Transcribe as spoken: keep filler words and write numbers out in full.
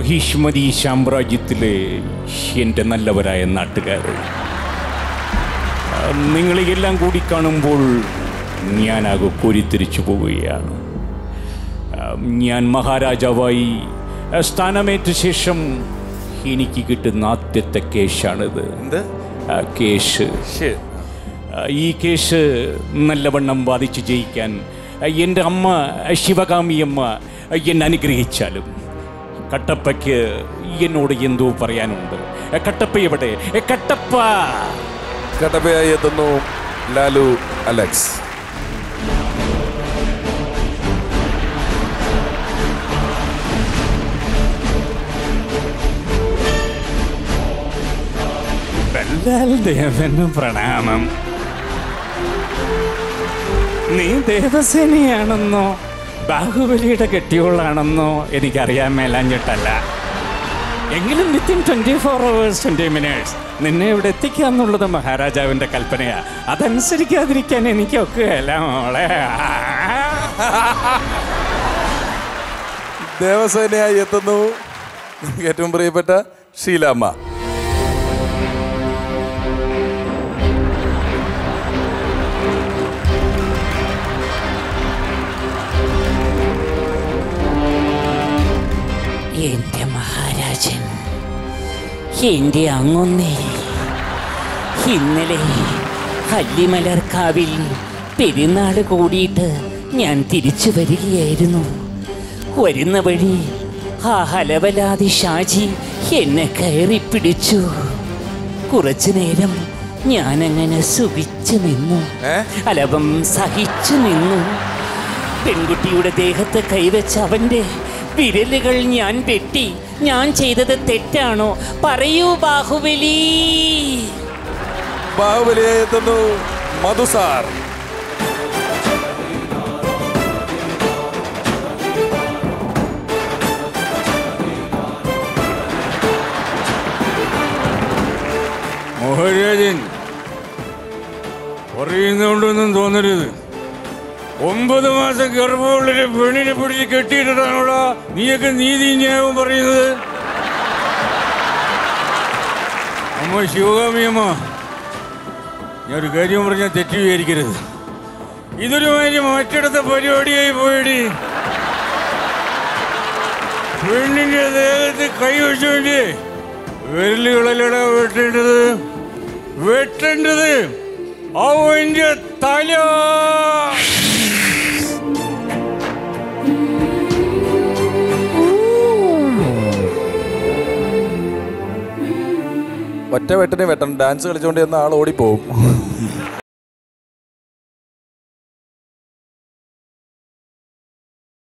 ഭീഷ്മതി സാമ്രാജ്യത്തിലെ എൻ്റെ നല്ലവരായ നാട്ടുകാർ, നിങ്ങളെയെല്ലാം കൂടി കാണുമ്പോൾ ഞാനാകെ കോരിത്തിരിച്ചു പോവുകയാണ്. ഞാൻ മഹാരാജാവായി സ്ഥാനമേറ്റ ശേഷം എനിക്ക് കിട്ടുന്ന ആദ്യത്തെ കേശാണിത്. കേശ്. ഈ കേശ് നല്ലവണ്ണം ബാധിച്ച് ജയിക്കാൻ എൻ്റെ അമ്മ ശിവകാമിയമ്മ എന്നെ അനുഗ്രഹിച്ചാലും കട്ടപ്പയ്ക്ക് എന്നോട് എന്തോ പറയാനുണ്ട്. കട്ടപ്പ എവിടെ? കട്ടപ്പ. കട്ടപ്പയായി എത്തുന്നു ലാലു അലക്സ്. ദേവന് പ്രണാമം. നീ ദേവസേനയാണെന്നോ ബാഹുബലിയുടെ കെട്ടിയോളാണെന്നോ എനിക്കറിയാൻ മേലാഞ്ഞിട്ടല്ല. എങ്കിലും within twenty four hours twenty minutes നിന്നെ ഇവിടെ എത്തിക്കാന്നുള്ളത് മഹാരാജാവിന്റെ കൽപ്പനയാ. അതനുസരിക്കാതിരിക്കാൻ എനിക്കൊക്കെ എല്ലാം മോളെ. ദേവസേനയായി എത്തുന്നു ഏറ്റവും പ്രിയപ്പെട്ട ഷീലാമ്മ. എന്റെ മഹാരാജൻ, എന്റെ അങ്ങൊന്നേ, ഇന്നലെ ഹല്ലിമലർക്കാവിൽ പെരുന്നാൾ കൂടിയിട്ട് ഞാൻ തിരിച്ചു വരികയായിരുന്നു. വരുന്ന വഴി ആ ഹലവലാതി ഷാജി എന്നെ കയറി പിടിച്ചു. കുറച്ചു നേരം ഞാനങ്ങനെ സുഖിച്ചു നിന്നു, അലവം സഹിച്ചു നിന്നു. പെൺകുട്ടിയുടെ ദേഹത്ത് കൈവച്ച അവന്റെ വിരലുകൾ ഞാൻ വെട്ടി. ഞാൻ ചെയ്തത് തെറ്റാണോ? പറയൂ ബാഹുബലി. ബാഹുബലിയായി എത്തുന്നു മധുസാർ. മഹാരാജൻ, പറയുന്നുകൊണ്ടൊന്നും തോന്നരുത്. ഒമ്പത് മാസം ഗർഭമുള്ളൊരു പെണ്ണിനെ പിടിച്ച് കെട്ടിയിട്ടാണോടാ നീയൊക്കെ നീതി ന്യായവും പറയുന്നത്? അമ്മ ശിവകാമിയമ്മ, ഞാനൊരു കാര്യം പറഞ്ഞാൽ തെറ്റി വിചാരിക്കരുത്. ഇതൊരു മാതിരി മറ്റിടത്തെ പരിപാടിയായി പോയടി. പെണ്ണിന്റെ ദേഹത്ത് കൈവച്ചുകൊണ്ട് വിരലുകളല്ലടാ വെട്ടേണ്ടത്, വെട്ടേണ്ടത് അവന്റെ തല. ഒറ്റ വെട്ടിനെ വെട്ടണം. ഡാൻസ് കളിച്ചുകൊണ്ട് ചെന്ന ആൾ ഓടിപ്പോവും.